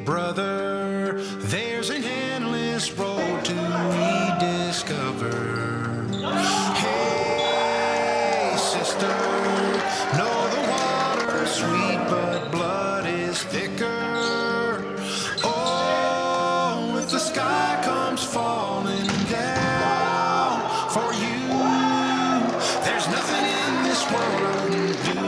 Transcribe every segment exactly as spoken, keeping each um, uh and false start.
brother, there's an endless road to rediscover. Hey, sister, know the water's sweet, but blood is thicker. Oh, if the sky comes falling down for you, there's nothing in this world I wouldn't do.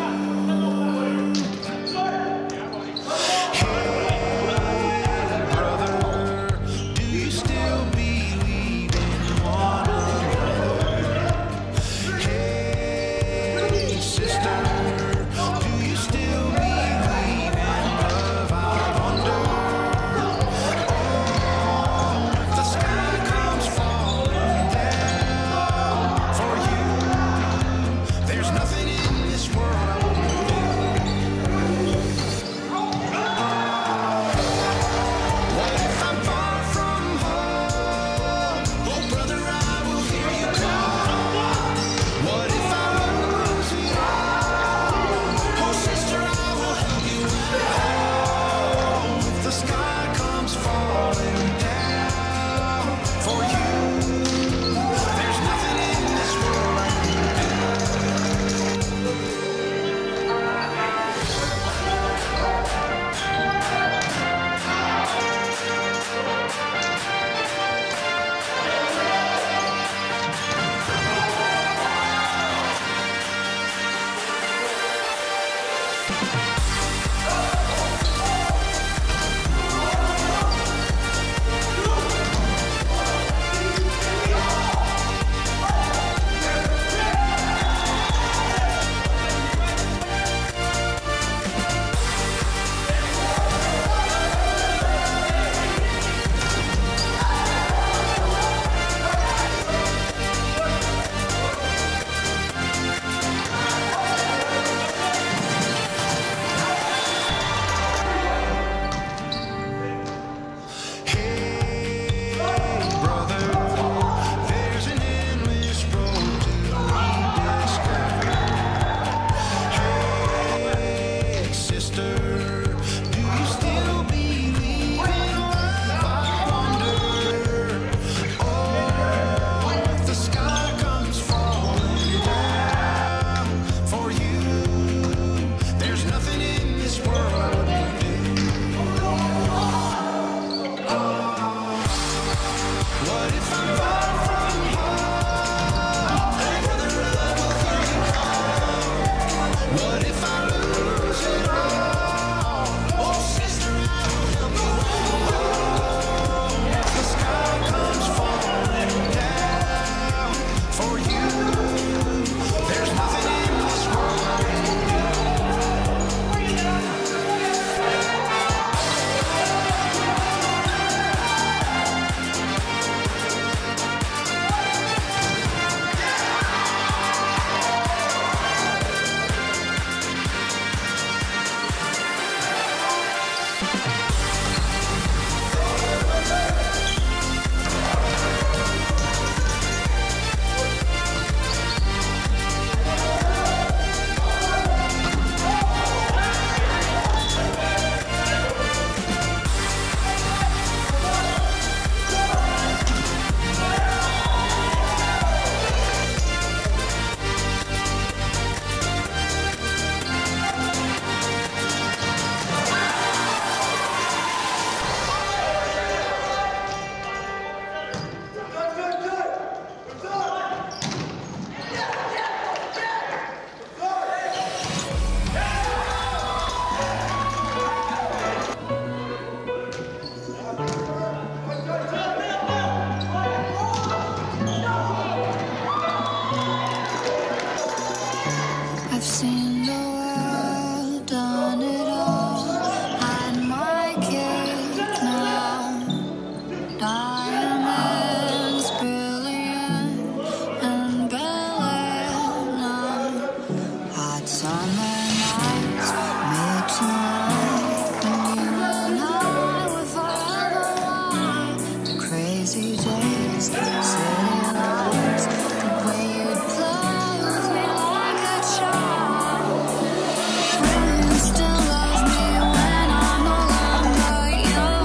Still love me when I'm no longer yours.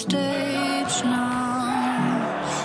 stage now,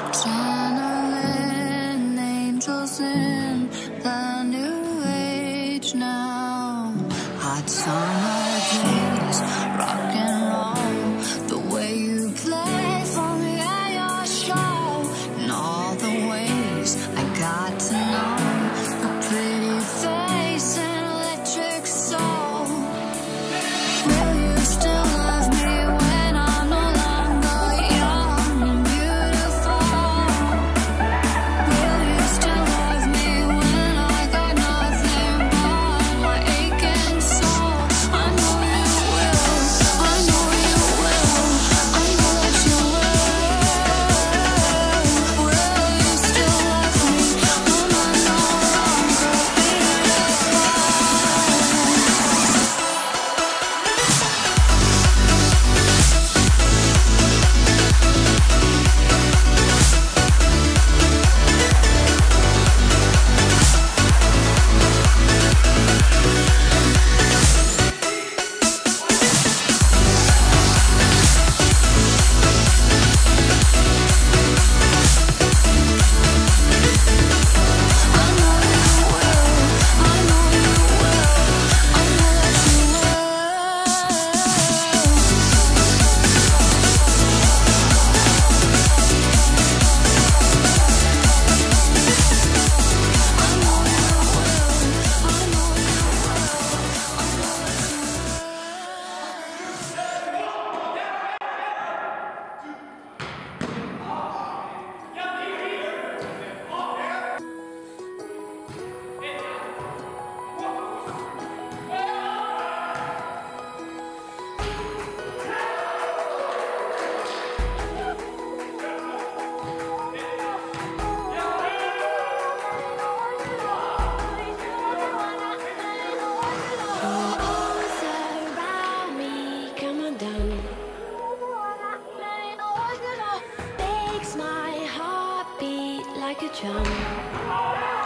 channeling angels in the new age now. Hot summer days, rock and roll, the way you play for me at your show, and all the ways I got to know a pretty face and electric soul. Will you still love me when I'm no longer young and beautiful? Will you still love me when I got nothing but my aching soul? I know you will, I know you will, I know that you will. Will you still love me when I'm no longer makes my heart beat like a drum.